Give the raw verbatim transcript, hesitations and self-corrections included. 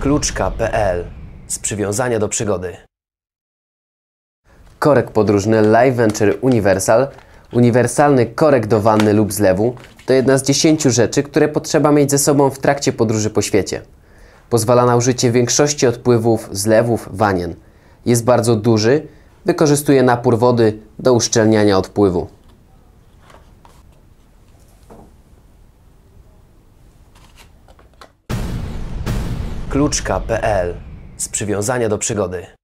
Kluczka kropka p l. Z przywiązania do przygody. Korek podróżny Life Venture Universal, uniwersalny korek do wanny lub zlewu, to jedna z dziesięciu rzeczy, które potrzeba mieć ze sobą w trakcie podróży po świecie. Pozwala na użycie większości odpływów, zlewów, wanien. Jest bardzo duży, wykorzystuje napór wody do uszczelniania odpływu. Kluczka kropka p l. Z przywiązania do przygody.